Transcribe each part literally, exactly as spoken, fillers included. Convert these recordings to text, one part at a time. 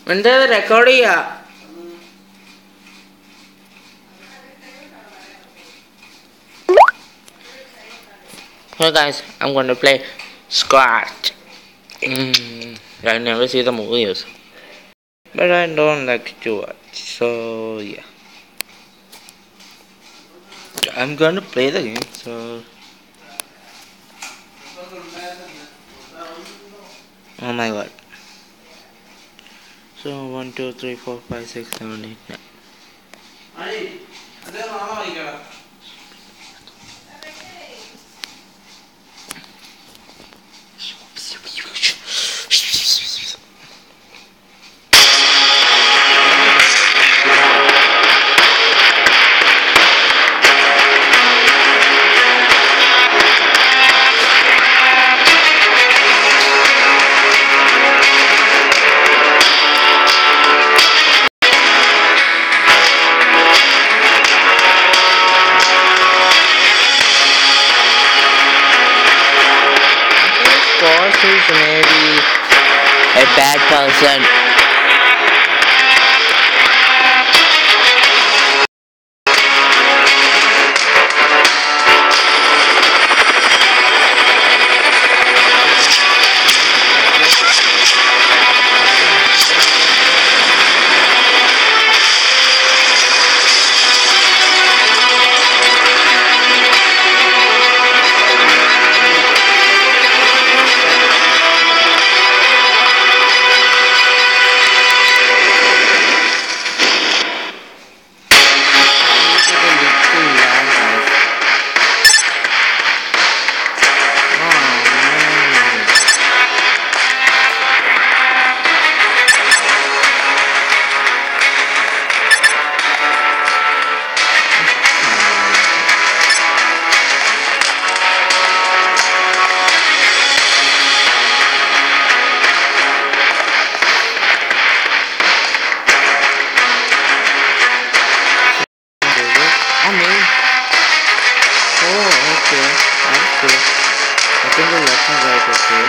എന്താ റെക്കോർഡ് ചെയ്യാ? Hey guys, I'm going to play Scratch. Mm, I never see the movies, but I don't like to watch. So yeah, I'm going to play the game. So oh my god. So one, two, three, four, five, six, seven, eight, nine. Boss is maybe a bad person. I think the left and right, okay.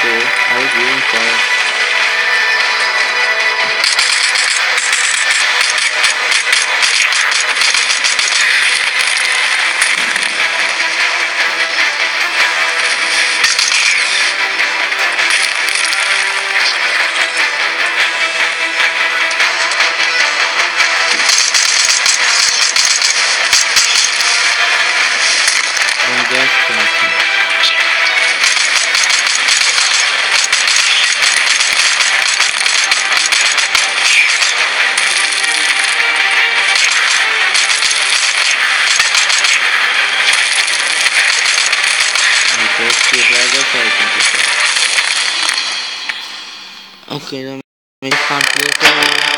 cool. I was rooting for it. I'm just thinking. Just keep like this, I can do that. Okay, let me complete it.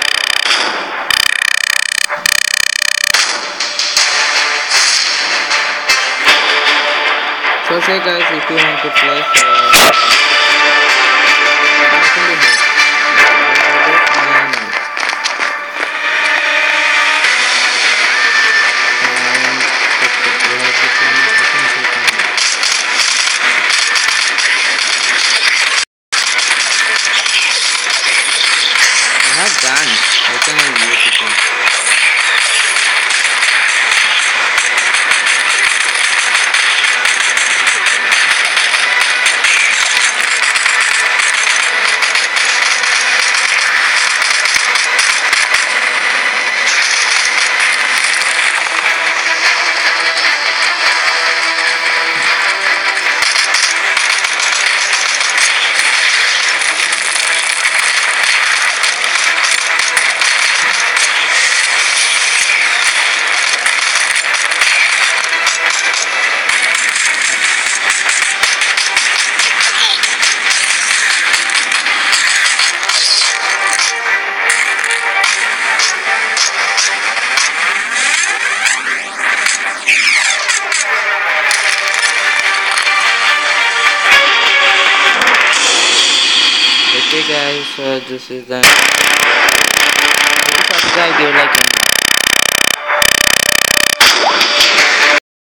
So say guys, if you want to play so I have guns. I can use it. Okay guys, so this is the